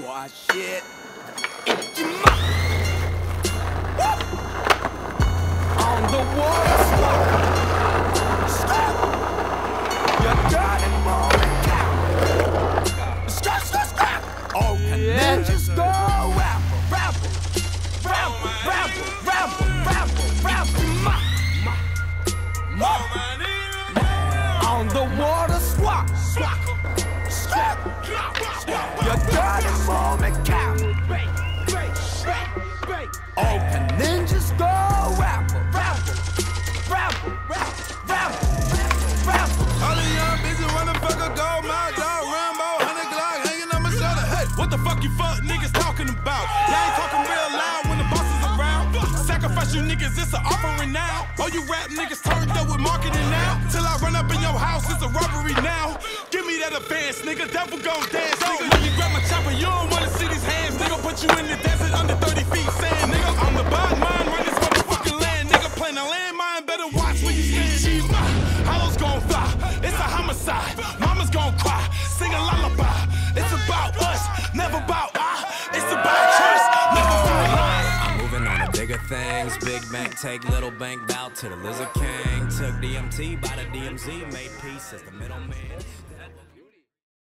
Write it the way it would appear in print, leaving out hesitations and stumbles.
squad shit. It's your mouth. On the water slide. Stop. You're dirty morning cow. Stop, stop, stop. Oh, ninjas go rapper, rapper, rapper, rapper, rapper, rapper, rapper. On the water swap, swap, swap. You're dirty morning cow. Oh, can ninjas go rapper, rapper, rapper, rapper, rapper, rapper. All the young bitches wanna fuck a gold mouth, dog, Rambo, 100 Glock hanging on my shoulder. Hey, what the fuck you fuck niggas talking about? They ain't talking real loud when the boss is around. Sacrifice you niggas, it's an offering now. All you rap niggas turned up with marketing now. Till I run up in your house, it's a robbery now. Give me that advance, nigga, devil gon' dance, nigga. When you grab my chopper, you don't wanna see these hands, nigga. Put you in the desert under 30 feet sand, nigga. I'm the bad man, run this motherfucking land, nigga. Playing a landmine, better watch where you stand. Shima, hollows gon' fly, it's a homicide. Mama's gon' cry, sing a lullaby. It's about us, never about it's about trust, never about lies. I'm moving on to bigger things. Big bank, take little bank, bow to the Lizard King. Took DMT by the DMZ, made peace as the middleman.